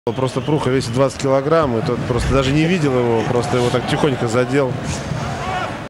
Просто Пруха весит 20 килограмм, и тот просто даже не видел его, просто его так тихонько задел.